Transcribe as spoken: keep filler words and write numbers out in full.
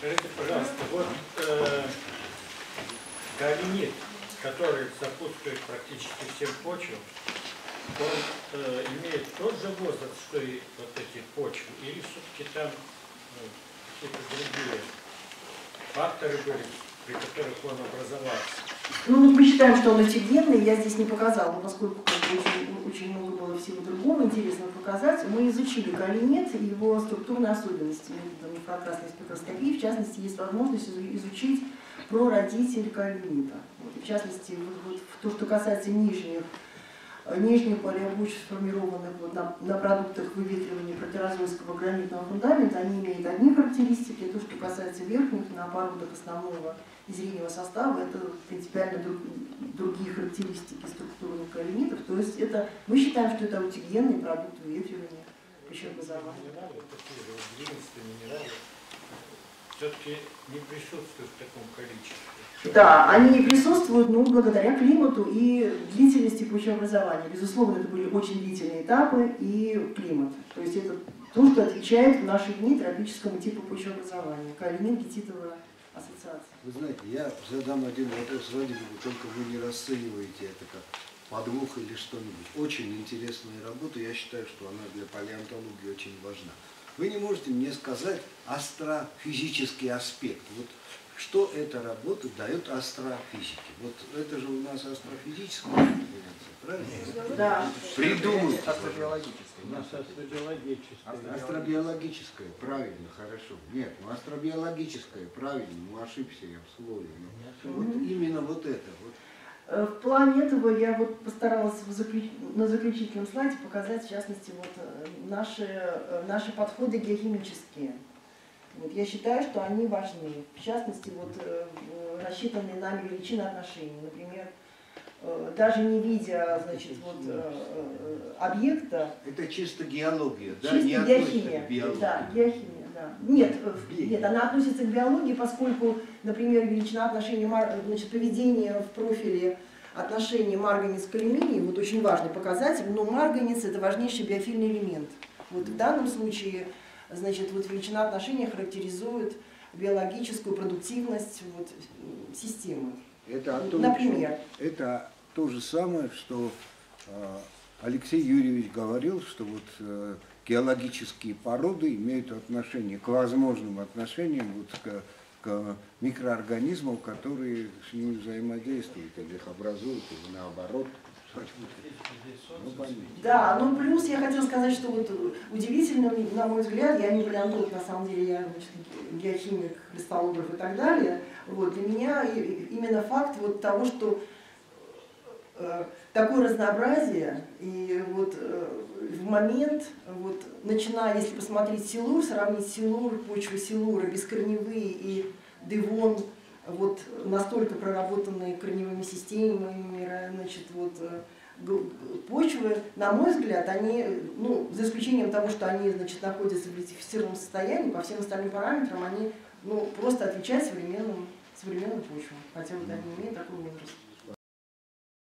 Скажите, пожалуйста, вот э, каолинит, который сопутствует практически всем почвам, он э, имеет тот же возраст, что и вот эти почвы, или все-таки там э, какие-то другие факторы были, при которых он образовался? Ну, мы считаем, что он этигенный, я здесь не показала, но поскольку как бы, очень, очень много было всего другого интересного показать, мы изучили каолинит и его структурные особенности методом инфракрасной спектроскопии. В частности, есть возможность изучить прародитель каолинита. Вот, в частности, вот, вот, то, что касается нижних, нижних палеобуч, сформированных вот, на, на продуктах выветривания протерозойского гранитного фундамента, они имеют одни характеристики. То, что касается верхних, на породах основного изрийного состава, это принципиально друг, другие характеристики структурных каолинитов. То есть это, мы считаем, что это аутигенный продукт выветривания пищеобразования. Минералы, такие же глинистые минералы, все-таки не присутствуют в таком количестве. Да, они не присутствуют, но благодаря климату и длительности почвообразования. Безусловно, это были очень длительные этапы и климат. То есть это то, что отвечает в наши дни тропическому типу почвообразования. Каолинит, гетитовая ассоциация. Вы знаете, я задам один вопрос Владимиру, только вы не расцениваете это как подвох или что-нибудь. Очень интересная работа, я считаю, что она для палеонтологии очень важна. Вы не можете мне сказать астрофизический аспект. Вот что эта работа дает астрофизике? Вот это же у нас астрофизическая конференция, правильно? Да. Придумайте. Астробиологическая. У нас астробиологическая. Астробиологическая, правильно, хорошо. Нет, ну астробиологическая, правильно, ну ошибся я в слове. Но вот именно вот это. Вот. В плане этого я вот постаралась в заключ... на заключительном слайде показать, в частности, вот наши, наши подходы геохимические. Вот, я считаю, что они важны. В частности, вот, рассчитанные нами величины отношений. Например, даже не видя, значит, вот, объекта. Это чисто геология, да? Чисто Не геохимия. к биологии. Да, геохимия, да. Нет, нет, она относится к биологии, поскольку, например, величина отношений, значит, поведение в профиле отношений марганец к алюминию, вот очень важный показатель, но марганец это важнейший биофильный элемент. Вот в данном случае, значит, вот величина отношений характеризует биологическую продуктивность вот, системы. Это, вот, то, например. Что, это то же самое, что э, Алексей Юрьевич говорил, что вот э, геологические породы имеют отношение к возможным отношениям вот, к, к микроорганизмам, которые с ними взаимодействуют, или их образуют, или наоборот. Ну, да, ну плюс я хотела сказать, что вот удивительно, на мой взгляд, я не палеонтолог, на самом деле, я значит, геохимик, кристаллограф и так далее. Вот, для меня именно факт вот того, что э, такое разнообразие, и вот э, в момент, вот, начиная, если посмотреть силур, сравнить силур, почвы силура, бескорневые и девон, вот настолько проработанные корневыми системами, значит, вот, почвы, на мой взгляд, они, ну, за исключением того, что они, значит, находятся в литифицированном состоянии, по всем остальным параметрам, они, ну, просто отвечают современным, современным почвам, хотя вот они имеют такой возраст.